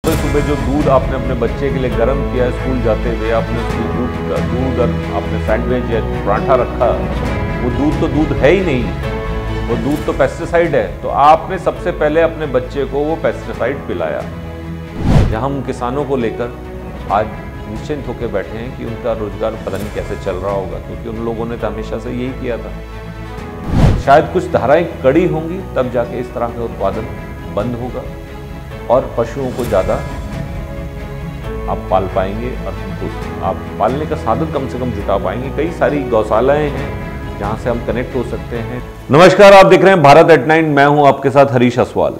सुबह जो दूध आपने अपने बच्चे के लिए गर्म किया स्कूल जाते हुए, आपने उसमें दूध और आपने सैंडविच या पराठा रखा, वो दूध तो दूध है ही नहीं, वो दूध तो पेस्टिसाइड है। तो आपने सबसे पहले अपने बच्चे को वो पेस्टिसाइड पिलाया। जहाँ हम किसानों को लेकर आज निश्चिंत होकर बैठे हैं कि उनका रोजगार पता नहीं कैसे चल रहा होगा, क्योंकि उन लोगों ने तो हमेशा से यही किया था। शायद कुछ धाराएं कड़ी होंगी, तब जाके इस तरह का उत्पादन बंद होगा और पशुओं को ज़्यादा आप पाल पाएंगे और उनको आप पालने का साधन कम से कम जुटा पाएंगे। कई सारी गौशालाएं हैं जहां से हम कनेक्ट हो सकते हैं। नमस्कार, आप देख रहे हैं भारत एट 9। मैं हूं आपके साथ हरीश असवाल।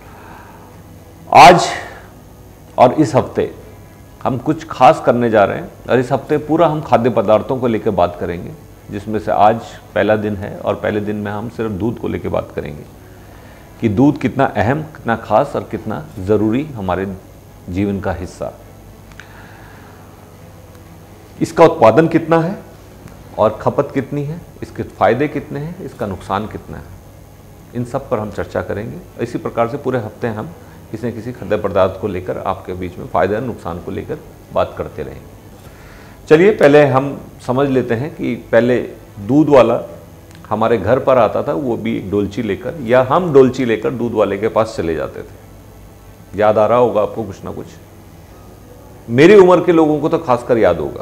आज और इस हफ्ते हम कुछ खास करने जा रहे हैं और इस हफ्ते पूरा हम खाद्य पदार्थों को लेकर बात करेंगे, जिसमें से आज पहला दिन है और पहले दिन में हम सिर्फ दूध को लेकर बात करेंगे कि दूध कितना अहम, कितना खास और कितना ज़रूरी हमारे जीवन का हिस्सा। इसका उत्पादन कितना है और खपत कितनी है, इसके फायदे कितने हैं, इसका नुकसान कितना है, इन सब पर हम चर्चा करेंगे। इसी प्रकार से पूरे हफ्ते हम किसी न किसी खाद्य पदार्थ को लेकर आपके बीच में फायदे और नुकसान को लेकर बात करते रहेंगे। चलिए पहले हम समझ लेते हैं कि पहले दूध वाला हमारे घर पर आता था, वो भी एक डोलची लेकर, या हम डोलची लेकर दूध वाले के पास चले जाते थे। याद आ रहा होगा आपको कुछ ना कुछ। मेरी उम्र के लोगों को तो खासकर याद होगा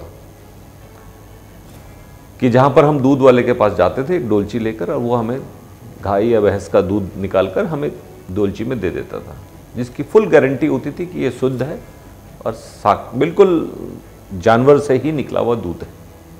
कि जहां पर हम दूध वाले के पास जाते थे एक डोलची लेकर, और वो हमें गाय या भैंस का दूध निकालकर हमें डोलची में दे देता था, जिसकी फुल गारंटी होती थी कि ये शुद्ध है और बिल्कुल जानवर से ही निकला हुआ दूध है।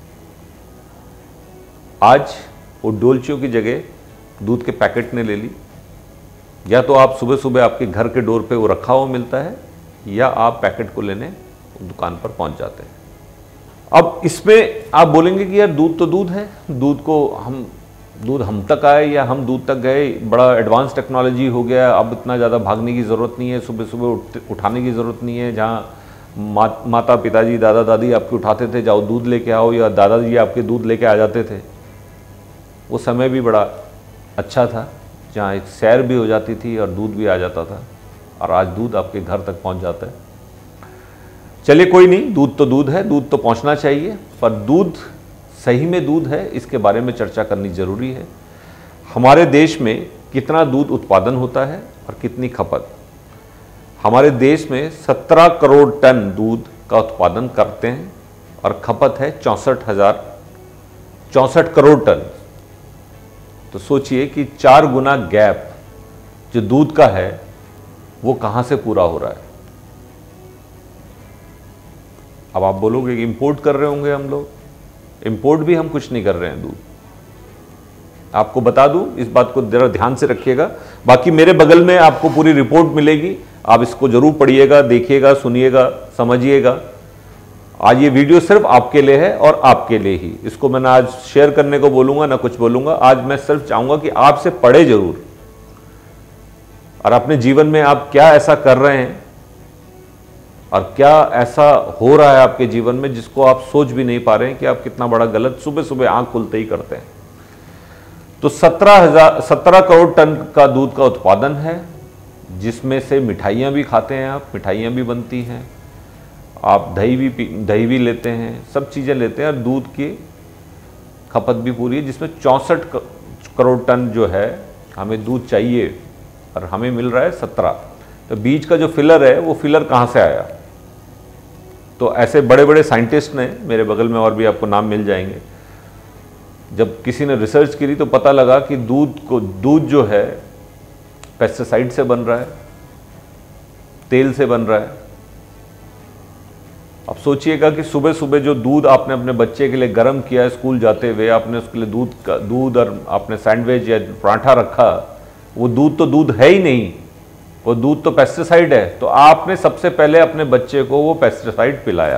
आज वो डोलचियों की जगह दूध के पैकेट ने ले ली। या तो आप सुबह सुबह आपके घर के डोर पे वो रखा हुआ मिलता है, या आप पैकेट को लेने दुकान पर पहुंच जाते हैं। अब इसमें आप बोलेंगे कि यार दूध तो दूध है, दूध हम तक आए या हम दूध तक गए, बड़ा एडवांस टेक्नोलॉजी हो गया, अब इतना ज़्यादा भागने की ज़रूरत नहीं है, सुबह सुबह उठाने की ज़रूरत नहीं है। जहाँ माता पिताजी दादा दादी आपके उठाते थे, जाओ दूध लेके आओ, या दादाजी आपके दूध लेके आ जाते थे, वो समय भी बड़ा अच्छा था, जहाँ एक सैर भी हो जाती थी और दूध भी आ जाता था। और आज दूध आपके घर तक पहुँच जाता है। चलिए कोई नहीं, दूध तो दूध है, दूध तो पहुँचना चाहिए, पर दूध सही में दूध है, इसके बारे में चर्चा करनी ज़रूरी है। हमारे देश में कितना दूध उत्पादन होता है और कितनी खपत। हमारे देश में 17 करोड़ टन दूध का उत्पादन करते हैं और खपत है 64 करोड़ टन। तो सोचिए कि 4 गुना गैप जो दूध का है वो कहाँ से पूरा हो रहा है। अब आप बोलोगे कि इंपोर्ट कर रहे होंगे हम लोग। इंपोर्ट भी हम कुछ नहीं कर रहे हैं दूध। आपको बता दूं, इस बात को जरा ध्यान से रखिएगा। बाकी मेरे बगल में आपको पूरी रिपोर्ट मिलेगी, आप इसको जरूर पढ़िएगा, देखिएगा, सुनिएगा, समझिएगा। आज ये वीडियो सिर्फ आपके लिए है और आपके लिए ही। इसको मैंने आज शेयर करने को बोलूंगा ना कुछ बोलूंगा। आज मैं सिर्फ चाहूंगा कि आपसे पढ़े जरूर, और अपने जीवन में आप क्या ऐसा कर रहे हैं और क्या ऐसा हो रहा है आपके जीवन में जिसको आप सोच भी नहीं पा रहे हैं कि आप कितना बड़ा गलत सुबह सुबह आंख खुलते ही करते हैं। तो 17 करोड़ टन का दूध का उत्पादन है, जिसमें से मिठाइयाँ भी खाते हैं आप, मिठाइयाँ भी बनती हैं, आप दही भी लेते हैं, सब चीज़ें लेते हैं, और दूध की खपत भी पूरी है, जिसमें 64 करोड़ टन जो है हमें दूध चाहिए और हमें मिल रहा है 17। तो बीच का जो फिलर है वो फिलर कहाँ से आया। तो ऐसे बड़े बड़े साइंटिस्ट ने मेरे बगल में, और भी आपको नाम मिल जाएंगे, जब किसी ने रिसर्च की तो पता लगा कि दूध जो है पेस्टिसाइड से बन रहा है, तेल से बन रहा है। अब सोचिएगा कि सुबह सुबह जो दूध आपने अपने बच्चे के लिए गर्म किया स्कूल जाते हुए, आपने उसके लिए दूध और आपने सैंडविच या पराठा रखा, वो दूध तो दूध है ही नहीं, वो दूध तो पेस्टिसाइड है। तो आपने सबसे पहले अपने बच्चे को वो पेस्टिसाइड पिलाया।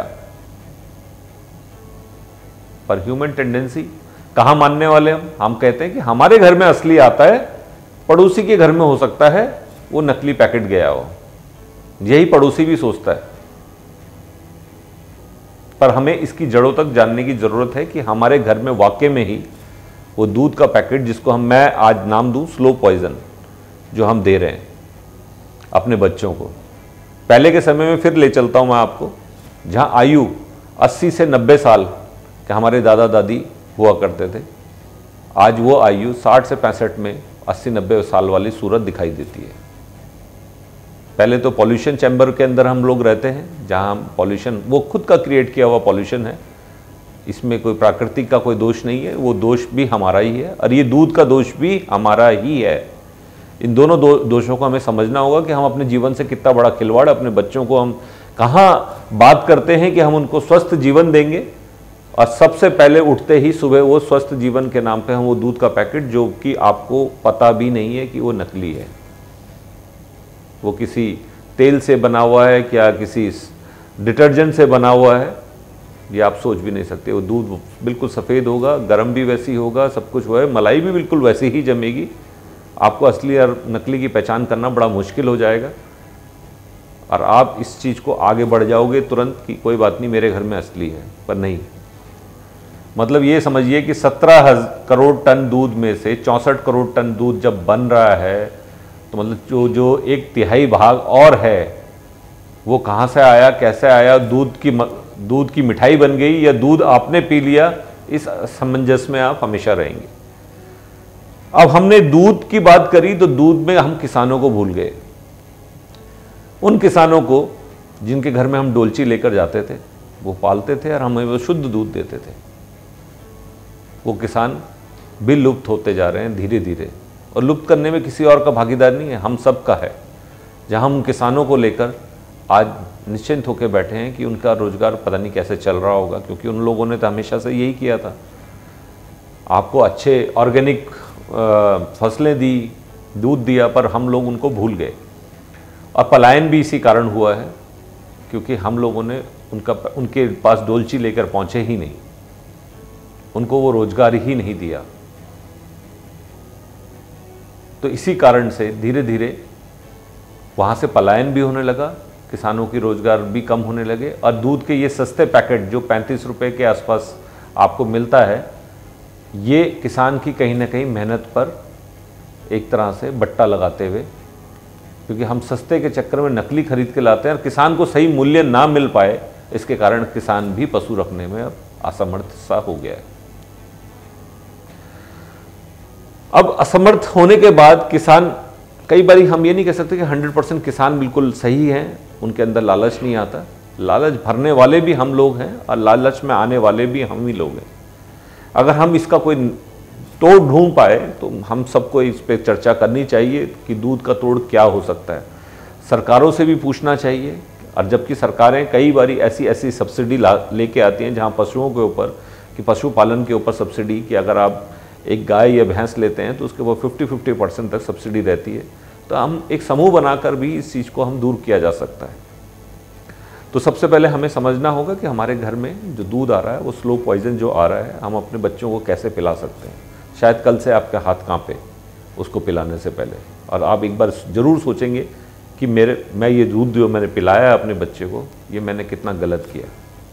पर ह्यूमन टेंडेंसी कहां मानने वाले हम कहते हैं कि हमारे घर में असली आता है, पड़ोसी के घर में हो सकता है वो नकली पैकेट गया हो। यही पड़ोसी भी सोचता है। पर हमें इसकी जड़ों तक जानने की जरूरत है कि हमारे घर में वाकई में ही वो दूध का पैकेट, जिसको मैं आज नाम दूं स्लो पॉइजन, जो हम दे रहे हैं अपने बच्चों को, पहले के समय में फिर ले चलता हूँ मैं आपको, जहाँ आयु 80 से 90 साल के हमारे दादा दादी हुआ करते थे, आज वो आयु 60 से 65 में 80-90 साल वाली सूरत दिखाई देती है। पहले तो पॉल्यूशन चैम्बर के अंदर हम लोग रहते हैं, जहाँ पॉल्यूशन वो खुद का क्रिएट किया हुआ पॉल्यूशन है, इसमें कोई प्राकृतिक का कोई दोष नहीं है, वो दोष भी हमारा ही है और ये दूध का दोष भी हमारा ही है। इन दोनों दोषों को हमें समझना होगा कि हम अपने जीवन से कितना बड़ा खिलवाड़, अपने बच्चों को हम कहाँ बात करते हैं कि हम उनको स्वस्थ जीवन देंगे, और सबसे पहले उठते ही सुबह वो स्वस्थ जीवन के नाम पे हम वो दूध का पैकेट, जो कि आपको पता भी नहीं है कि वो नकली है, वो किसी तेल से बना हुआ है, क्या किसी डिटर्जेंट से बना हुआ है, ये आप सोच भी नहीं सकते। वो दूध बिल्कुल सफ़ेद होगा, गर्म भी वैसी होगा, सब कुछ वो है, मलाई भी बिल्कुल वैसी ही जमेगी। आपको असली और नकली की पहचान करना बड़ा मुश्किल हो जाएगा और आप इस चीज़ को आगे बढ़ जाओगे तुरंत कि कोई बात नहीं, मेरे घर में असली है, पर नहीं। मतलब ये समझिए कि 17 करोड़ टन दूध में से 64 करोड़ टन दूध जब बन रहा है, तो मतलब जो 1/3 भाग और है वो कहाँ से आया, कैसे आया, दूध की मिठाई बन गई या दूध आपने पी लिया, इस असमंजस में आप हमेशा रहेंगे। अब हमने दूध की बात करी तो दूध में हम किसानों को भूल गए, उन किसानों को जिनके घर में हम डोलची लेकर जाते थे, वो पालते थे और हमें वो शुद्ध दूध देते थे। वो किसान भी लुप्त होते जा रहे हैं धीरे धीरे, और लुप्त करने में किसी और का भागीदार नहीं है, हम सब का है। जहां हम किसानों को लेकर आज निश्चिंत होकर बैठे हैं कि उनका रोजगार पता नहीं कैसे चल रहा होगा, क्योंकि उन लोगों ने तो हमेशा से यही किया था, आपको अच्छे ऑर्गेनिक फसलें दी, दूध दिया, पर हम लोग उनको भूल गए। और पलायन भी इसी कारण हुआ है, क्योंकि हम लोगों ने उनके पास डोलची लेकर पहुंचे ही नहीं, उनको वो रोजगार ही नहीं दिया। तो इसी कारण से धीरे धीरे वहाँ से पलायन भी होने लगा, किसानों की रोजगार भी कम होने लगे, और दूध के ये सस्ते पैकेट जो 35 रुपये के आसपास आपको मिलता है, ये किसान की कहीं ना कहीं मेहनत पर एक तरह से बट्टा लगाते हुए, क्योंकि हम सस्ते के चक्कर में नकली खरीद के लाते हैं और किसान को सही मूल्य ना मिल पाए, इसके कारण किसान भी पशु रखने में अब असमर्थ सा हो गया है। अब असमर्थ होने के बाद किसान, कई बार हम ये नहीं कह सकते कि 100% किसान बिल्कुल सही हैं, उनके अंदर लालच नहीं आता, लालच भरने वाले भी हम लोग हैं और लालच में आने वाले भी हम ही लोग हैं। अगर हम इसका कोई तोड़ ढूंढ पाए तो हम सबको इस पे चर्चा करनी चाहिए कि दूध का तोड़ क्या हो सकता है। सरकारों से भी पूछना चाहिए, और जबकि सरकारें कई बारी ऐसी सब्सिडी लेके आती हैं जहां पशुओं के ऊपर, कि पशुपालन के ऊपर सब्सिडी, कि अगर आप एक गाय या भैंस लेते हैं तो उसके ऊपर 50% तक सब्सिडी रहती है। तो हम एक समूह बनाकर भी इस चीज़ को हम दूर किया जा सकता है। तो सबसे पहले हमें समझना होगा कि हमारे घर में जो दूध आ रहा है, वो स्लो पॉइजन जो आ रहा है, हम अपने बच्चों को कैसे पिला सकते हैं। शायद कल से आपके हाथ कांपे उसको पिलाने से पहले, और आप एक बार ज़रूर सोचेंगे कि मैं ये दूध जो मैंने पिलाया अपने बच्चे को, ये मैंने कितना गलत किया।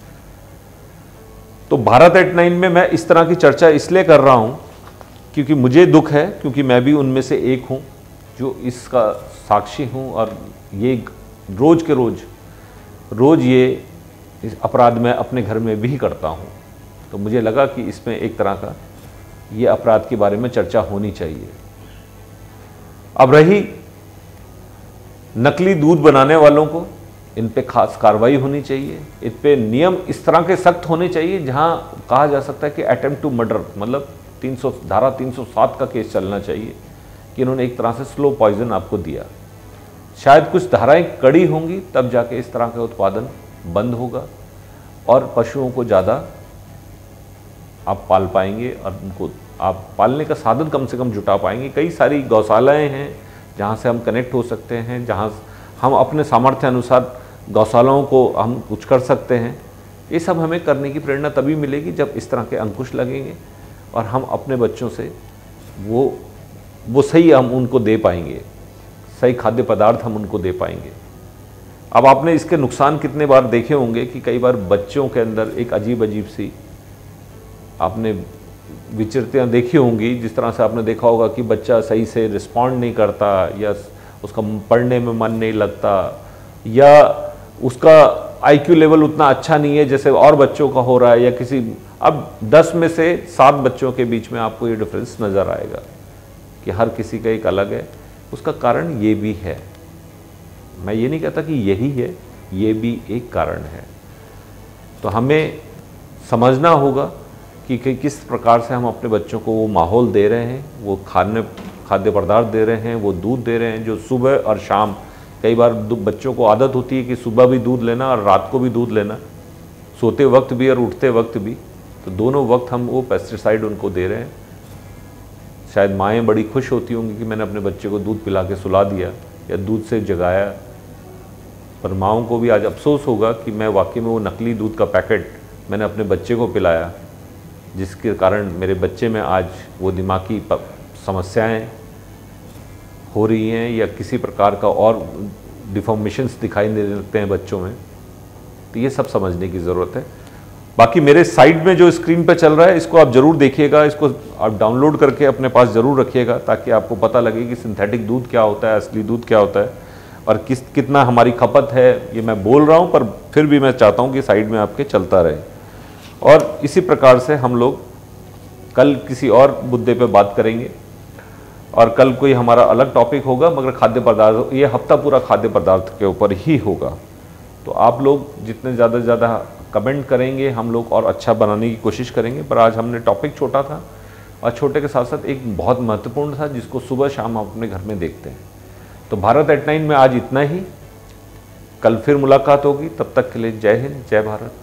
तो भारत एट 9 में मैं इस तरह की चर्चा इसलिए कर रहा हूँ क्योंकि मुझे दुख है, क्योंकि मैं भी उनमें से एक हूँ जो इसका साक्षी हूँ, और ये रोज़ के रोज़ ये इस अपराध मैं अपने घर में भी करता हूँ। तो मुझे लगा कि इसमें एक तरह का ये अपराध के बारे में चर्चा होनी चाहिए। अब रही नकली दूध बनाने वालों को, इन पे खास कार्रवाई होनी चाहिए, इन पे नियम इस तरह के सख्त होने चाहिए जहां कहा जा सकता है कि अटेम्प्ट टू मर्डर, मतलब धारा 307 का केस चलना चाहिए कि इन्होंने एक तरह से स्लो पॉइजन आपको दिया। शायद कुछ धाराएं कड़ी होंगी, तब जाके इस तरह का उत्पादन बंद होगा और पशुओं को ज़्यादा आप पाल पाएंगे और उनको आप पालने का साधन कम से कम जुटा पाएंगे। कई सारी गौशालाएं हैं जहां से हम कनेक्ट हो सकते हैं, जहां हम अपने सामर्थ्य अनुसार गौशालाओं को हम कुछ कर सकते हैं। ये सब हमें करने की प्रेरणा तभी मिलेगी जब इस तरह के अंकुश लगेंगे और हम अपने बच्चों से वो सही हम उनको दे पाएंगे, सही खाद्य पदार्थ हम उनको दे पाएंगे। अब आपने इसके नुकसान कितने बार देखे होंगे कि कई बार बच्चों के अंदर एक अजीब सी आपने विचरतियाँ देखी होंगी, जिस तरह से आपने देखा होगा कि बच्चा सही से रिस्पॉन्ड नहीं करता या उसका पढ़ने में मन नहीं लगता, या उसका आईक्यू लेवल उतना अच्छा नहीं है जैसे और बच्चों का हो रहा है, या किसी, अब 10 में से 7 बच्चों के बीच में आपको ये डिफरेंस नज़र आएगा कि हर किसी का एक अलग है। उसका कारण ये भी है, मैं ये नहीं कहता कि यही है, ये भी एक कारण है। तो हमें समझना होगा कि किस प्रकार से हम अपने बच्चों को वो माहौल दे रहे हैं, वो खाद्य पदार्थ दे रहे हैं, वो दूध दे रहे हैं जो सुबह और शाम, कई बार बच्चों को आदत होती है कि सुबह भी दूध लेना और रात को भी दूध लेना, सोते वक्त भी और उठते वक्त भी, तो दोनों वक्त हम वो पेस्टिसाइड उनको दे रहे हैं। शायद माएँ बड़ी खुश होती होंगी कि मैंने अपने बच्चे को दूध पिला के सुला दिया या दूध से जगाया, पर माँओं को भी आज अफसोस होगा कि मैं वाकई में वो नकली दूध का पैकेट मैंने अपने बच्चे को पिलाया, जिसके कारण मेरे बच्चे में आज वो दिमागी समस्याएं हो रही हैं या किसी प्रकार का और डिफॉर्मेशंस दिखाई देने लगते हैं बच्चों में। तो ये सब समझने की ज़रूरत है। बाकी मेरे साइड में जो स्क्रीन पे चल रहा है इसको आप ज़रूर देखिएगा, इसको आप डाउनलोड करके अपने पास ज़रूर रखिएगा ताकि आपको पता लगे कि सिंथेटिक दूध क्या होता है, असली दूध क्या होता है और कितना हमारी खपत है। ये मैं बोल रहा हूँ पर फिर भी मैं चाहता हूँ कि साइड में आपके चलता रहे। और इसी प्रकार से हम लोग कल किसी और मुद्दे पे बात करेंगे और कल कोई हमारा अलग टॉपिक होगा, मगर खाद्य पदार्थ, ये हफ्ता पूरा खाद्य पदार्थ के ऊपर ही होगा। तो आप लोग जितने ज़्यादा से ज़्यादा कमेंट करेंगे हम लोग और अच्छा बनाने की कोशिश करेंगे। पर आज हमने टॉपिक छोटा था और छोटे के साथ साथ एक बहुत महत्वपूर्ण था जिसको सुबह शाम हम अपने घर में देखते हैं। तो भारत एट 9 में आज इतना ही, कल फिर मुलाकात होगी, तब तक के लिए जय हिंद, जय भारत।